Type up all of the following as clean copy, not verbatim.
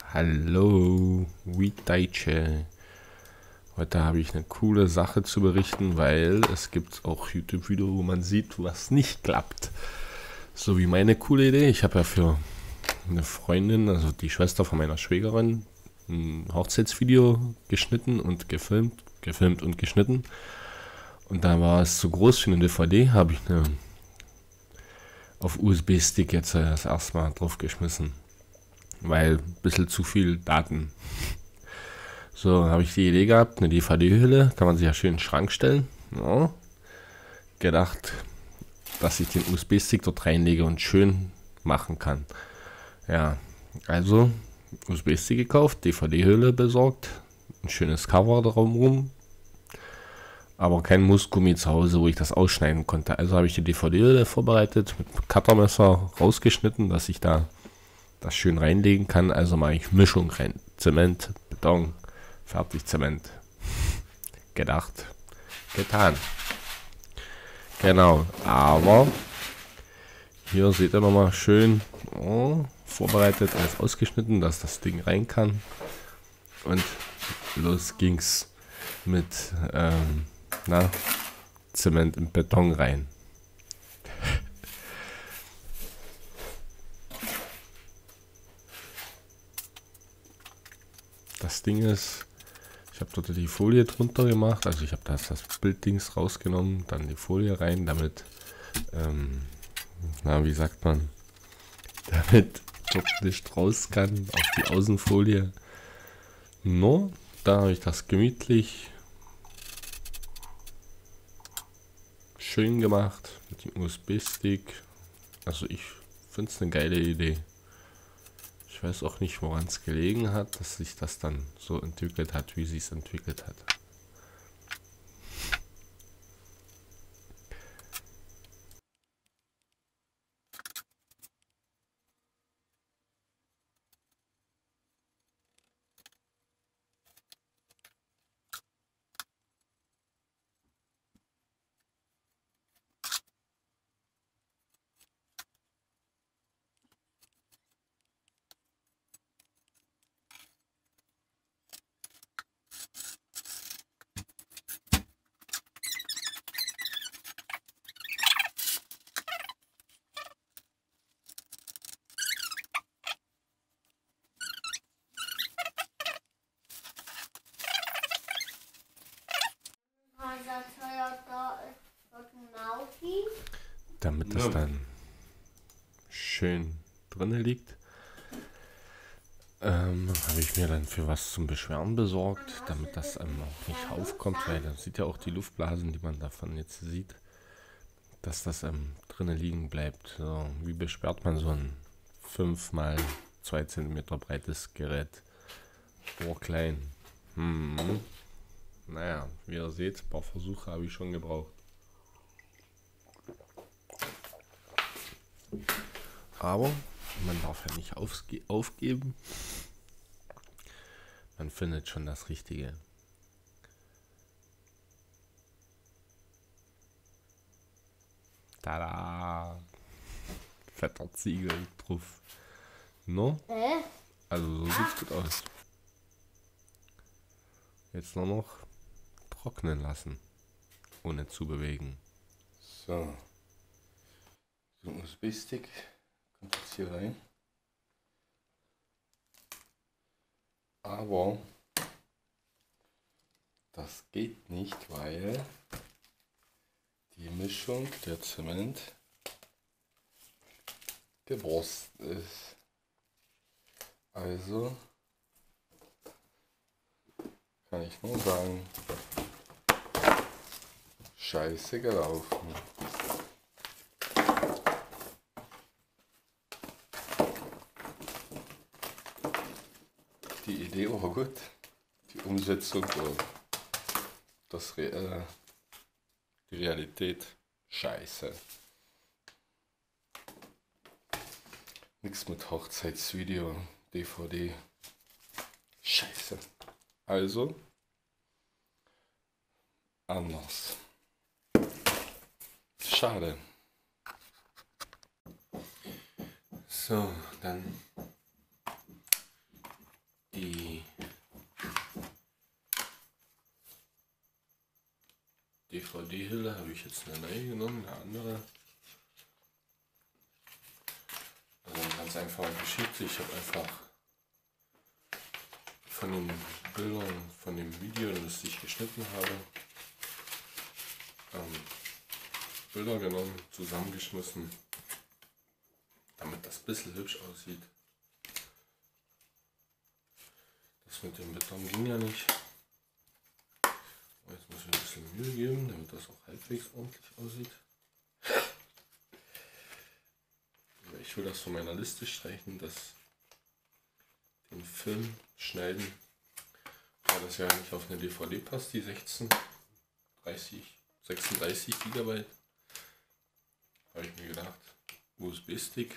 Hallo, Witajcie. Heute habe ich eine coole Sache zu berichten, weil es gibt auch YouTube-Videos, wo man sieht, was nicht klappt. So wie meine coole Idee. Ich habe ja für eine Freundin, also die Schwester von meiner Schwägerin, ein Hochzeitsvideo geschnitten und gefilmt und geschnitten. Und da war es zu groß für eine DVD, habe ich eine auf USB-Stick jetzt das erste Mal draufgeschmissen. Weil ein bisschen zu viel Daten. So, habe ich die Idee gehabt, eine DVD-Hülle, kann man sich ja schön in den Schrank stellen. Ja. Gedacht, dass ich den USB-Stick dort reinlege und schön machen kann. Ja, also USB-Stick gekauft, DVD-Hülle besorgt, ein schönes Cover drumherum, aber kein Mussgummi zu Hause, wo ich das ausschneiden konnte. Also habe ich die DVD-Hülle vorbereitet, mit Cuttermesser rausgeschnitten, dass ich da das schön reinlegen kann. Also mache ich Mischung rein. Zement, Beton, fertig Zement. Gedacht, getan. Genau, aber hier seht ihr nochmal schön vorbereitet, alles ausgeschnitten, dass das Ding rein kann. Und los ging's mit Zement und Beton rein. Das Ding ist, ich habe dort die Folie drunter gemacht, also ich habe das Bilddings rausgenommen, dann die Folie rein, damit, wie sagt man, damit dort nicht raus kann auf die Außenfolie. No, da habe ich das gemütlich schön gemacht mit dem USB-Stick. Also ich finde es eine geile Idee. Ich weiß auch nicht, woran es gelegen hat, dass sich das dann so entwickelt hat, wie sie es entwickelt hat. Damit das dann schön drinne liegt, habe ich mir dann für was zum Beschweren besorgt, damit das auch nicht aufkommt, weil man sieht ja auch die Luftblasen, die man davon jetzt sieht, dass das drinnen liegen bleibt. So, wie besperrt man so ein 5 x 2 cm breites Gerät? Klein. Naja, wie ihr seht, ein paar Versuche habe ich schon gebraucht. Aber man darf ja nicht aufgeben. Man findet schon das Richtige. Tada! Fetter Ziegel drauf. No? Also so sieht's gut aus. Jetzt nur noch trocknen lassen. Ohne zu bewegen. So. So ein USB-Stick kommt jetzt hier rein. Aber das geht nicht, weil die Mischung, der Zement, geborsten ist. Also kann ich nur sagen, scheiße gelaufen. Die Idee war gut, die Umsetzung war die Realität scheiße. Nichts mit Hochzeitsvideo, DVD, scheiße. Also anders. Schade. So, dann DVD-Hülle habe ich jetzt eine neue genommen, eine andere. Also eine ganz einfache Geschichte. Ich habe einfach von den Bildern, von dem Video, das ich geschnitten habe, Bilder genommen, zusammengeschmissen, damit das ein bisschen hübsch aussieht. Das mit dem Beton ging ja nicht. Jetzt muss ich ein bisschen Mühe geben, damit das auch halbwegs ordentlich aussieht. Ich will das von meiner Liste streichen, den Film schneiden, weil das ja nicht auf eine DVD passt, die 36 GB. Habe ich mir gedacht, USB-Stick.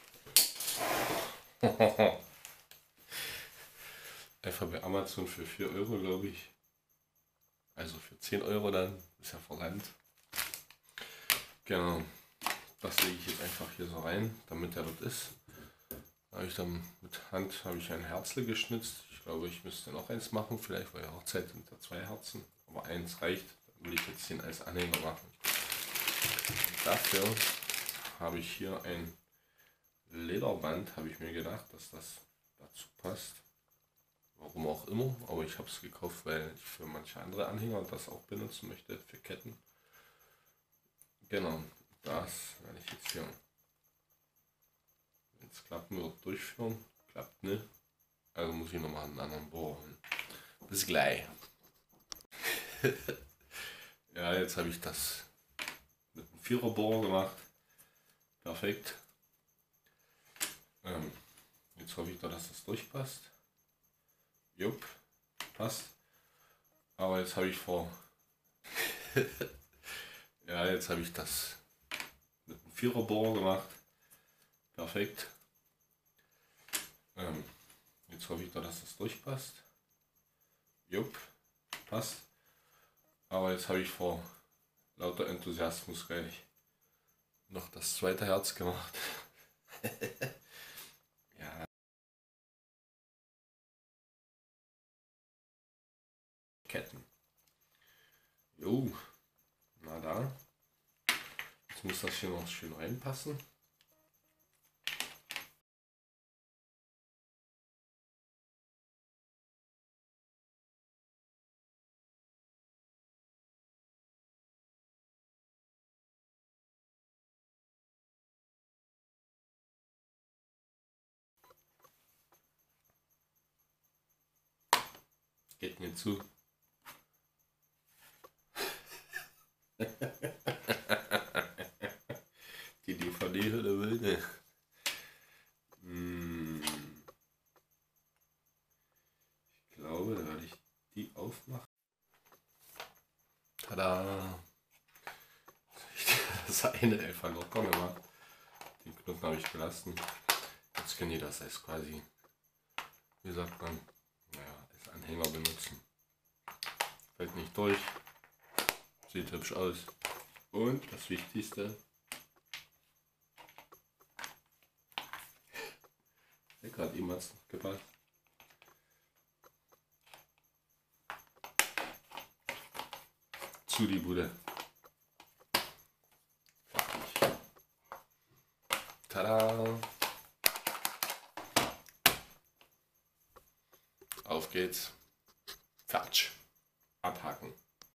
Einfach bei Amazon für 4 Euro, glaube ich. Also für 10 Euro dann, ist ja verlangt. Genau, das lege ich jetzt einfach hier so rein, damit der dort ist. Habe ich dann mit Hand ein Herzle geschnitzt. Ich glaube, ich müsste noch eins machen, vielleicht bei der Hochzeit sind da 2 Herzen, aber eins reicht. Dann will ich jetzt den als Anhänger machen. Und dafür habe ich hier ein Lederband, habe ich mir gedacht, dass das dazu passt. Warum auch immer, aber ich habe es gekauft, weil ich für manche andere Anhänger das auch benutzen möchte, für Ketten. Genau, das werde ich jetzt hier, wenn es klappen wird, durchführen. Klappt nicht, also muss ich nochmal einen anderen Bohrer holen. Bis gleich. Ja, jetzt habe ich das mit einem 4er Bohrer gemacht. Perfekt. Jetzt hoffe ich da, dass das durchpasst. Jupp, passt. Aber jetzt habe ich ja, jetzt habe ich das mit einem 4er Bohrer gemacht. Perfekt. Jetzt hoffe ich da, dass das durchpasst. Jupp, passt. Aber jetzt habe ich vor lauter Enthusiasmus gleich noch das zweite Herz gemacht. Ja. Ketten. Jo, na da. Jetzt muss das hier noch schön reinpassen. Geht mir zu. Die DVD-Hülle will ne. Ich glaube, da werde ich die aufmachen. Tada! Das eine einfach locker gemacht. Den Knoten habe ich gelassen. Jetzt können die das als quasi, wie sagt man, naja, als Anhänger benutzen. Fällt nicht durch. Sieht hübsch aus. Und das Wichtigste, gerade ihm hat es gepasst. Zu die Bude. Fertig. Tada! Auf geht's. Fertig. Abhaken.